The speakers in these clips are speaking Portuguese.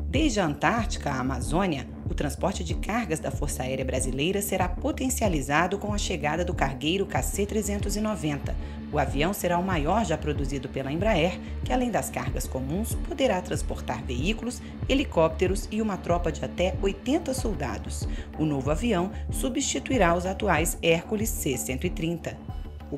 Desde a Antártica à Amazônia, o transporte de cargas da Força Aérea Brasileira será potencializado com a chegada do cargueiro KC-390. O avião será o maior já produzido pela Embraer, que além das cargas comuns, poderá transportar veículos, helicópteros e uma tropa de até 80 soldados. O novo avião substituirá os atuais Hércules C-130. O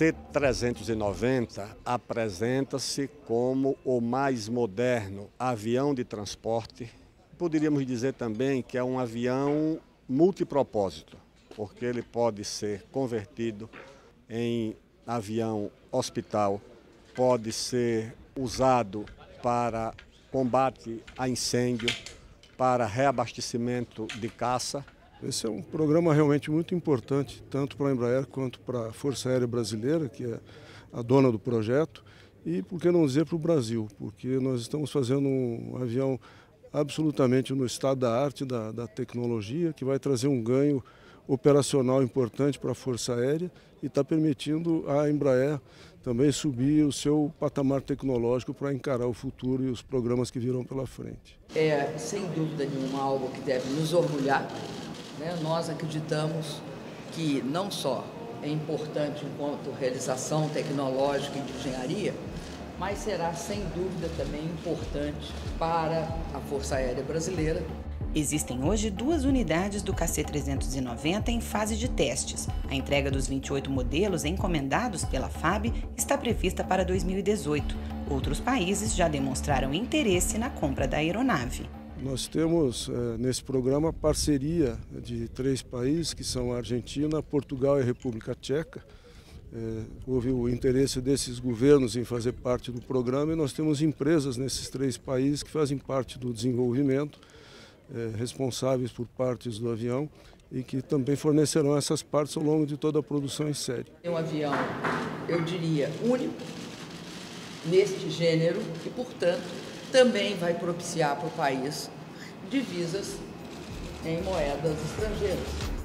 KC-390 apresenta-se como o mais moderno avião de transporte. Poderíamos dizer também que é um avião multipropósito, porque ele pode ser convertido em avião hospital, pode ser usado para combate a incêndio, para reabastecimento de caça. Esse é um programa realmente muito importante, tanto para a Embraer quanto para a Força Aérea Brasileira, que é a dona do projeto, e por que não dizer para o Brasil, porque nós estamos fazendo um avião absolutamente no estado da arte, da tecnologia, que vai trazer um ganho operacional importante para a Força Aérea e está permitindo à Embraer também subir o seu patamar tecnológico para encarar o futuro e os programas que virão pela frente. É, sem dúvida nenhuma, algo que deve nos orgulhar. Nós acreditamos que não só é importante enquanto realização tecnológica e de engenharia, mas será sem dúvida também importante para a Força Aérea Brasileira. Existem hoje 2 unidades do KC-390 em fase de testes. A entrega dos 28 modelos encomendados pela FAB está prevista para 2018. Outros países já demonstraram interesse na compra da aeronave. Nós temos nesse programa parceria de 3 países, que são a Argentina, Portugal e a República Tcheca. Houve o interesse desses governos em fazer parte do programa e nós temos empresas nesses 3 países que fazem parte do desenvolvimento, responsáveis por partes do avião e que também fornecerão essas partes ao longo de toda a produção em série. É um avião, eu diria, único neste gênero e, portanto, também vai propiciar para o país divisas em moedas estrangeiras.